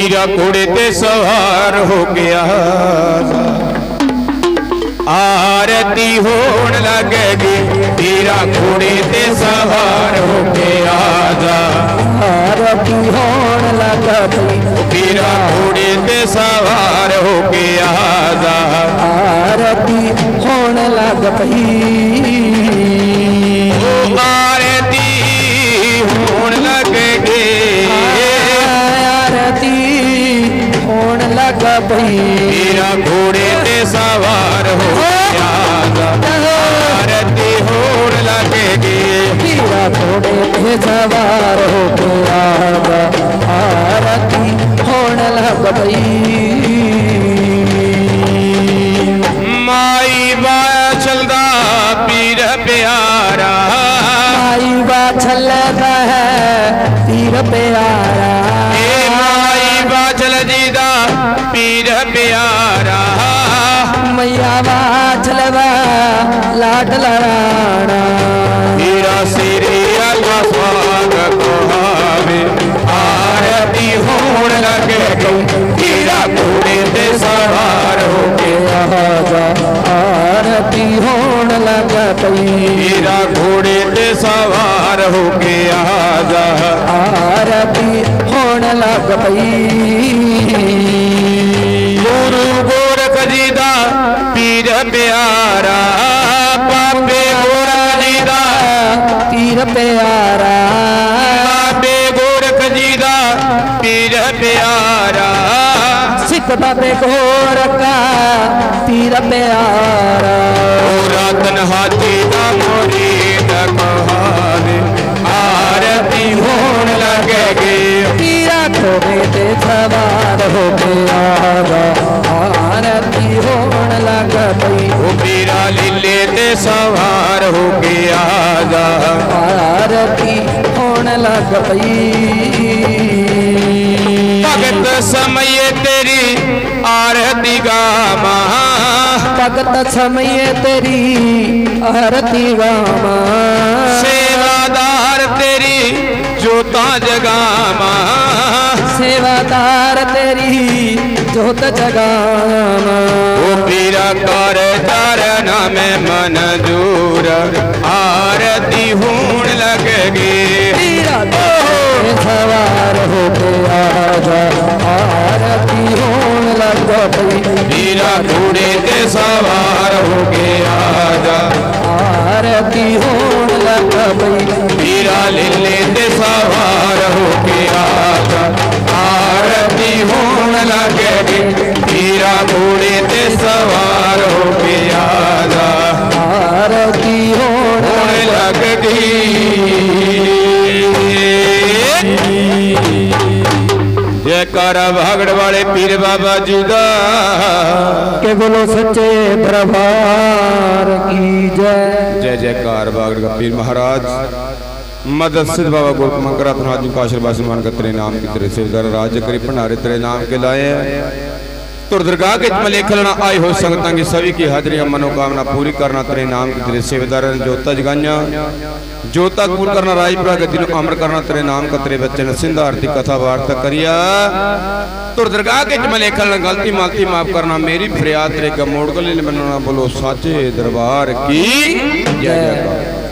पीरा घोड़े ते सवार हो गया, आरती होने लगेगी। पीरा घोड़े ते सवार हो गया, आरती होने लगेगी। पीरा घोड़े ते सवार हो गया, आरती होने लगेगी। आरती होने लगेगी, आरती होने लगेगी। पीरा घोड़े ते सवार हो गया, आरती होने लगेगी। पीरा घोड़े पे सवार हो गया, आरती होने लगेगी। माई बा चलदा पीर प्यारा, माई बा चलदा है पीर प्यारा। माई बा चल जीदा पीर प्यारा, मैया बा चलदा लाडला राणा। पीरा सिरे अल्लाह स्वागत हावे, आरती होने लगेगी। पीरा घोड़े ते सवार हो गया, आरती होने लगेगी। पीरा घोड़े ते सवार हो गया, आरती होने लगेगी। गुरु गोरख जी दा पीर प्यारा, बाबे गोरख जी दा पीर प्यारा। बाबे गोरख जी दा पीर प्यारा, सिख बाबे गोरख का पीर प्यारा। रतन हाथी दा मुरीद कहावे, आरती होने लगेगी। पीरा घोड़े ते सवार हो गया, आरती होने लगेगी। वो पीरा लीले ते सवार हो गया, आरती होने लगेगी। भगत समय तेरी आरती गामा, भगत समय तेरी आरती गामा। सेवादार तेरी जोता जगामा, सेवादार तेरी जोत जगामा। वो पीरा कर चरण में मंजूर, आरती होने लगेगी। पीरा घोड़े सवार हो गया, आरती होने लगेगी। पीरा घोड़े ते सवार हो गया, आरती होने लगेगी। पीरा लीले ते सवार हो गया, आरती होने लगेगी। पीरा घोड़े ते सवार हो गया, आरती होने लगेगी। जयकारा भागड़ वाले पीर बाबा जी दा, के बोलो सच्चे दरबार की जय। जय जयकार भागड़ का पीर महाराज। मदद सिद्ध बाबा गोरख मंगरा तुनाजी का आशीर्वाद सम्मान का तेरे नाम की तेरे सेवदार राज्य करी भंडारे तेरे नाम के लाए हैं। तुर दरगाह के मलेखलना आए हो संगतां की सभी की हाजरियां मनोकामना पूरी करना तेरे नाम की तेरे सेवेदार जोता जगाइया जोता कूल करना राजपुरा गद्दी को अमर करना तेरे नाम का तेरे बच्चे ने सिंध आरती कथा वार्ता करिया। तुर दरगाह के मलेखलना गलती मालती माफ करना मेरी फरियाद तेरे का मोड़ को ले बनना। बोलो साचे दरबार की जय जयकार।